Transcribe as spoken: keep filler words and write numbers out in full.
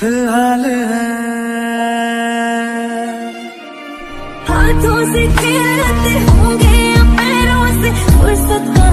फिलहाल है। हाथों से खेलते होंगे या पैरों से फुर्सत का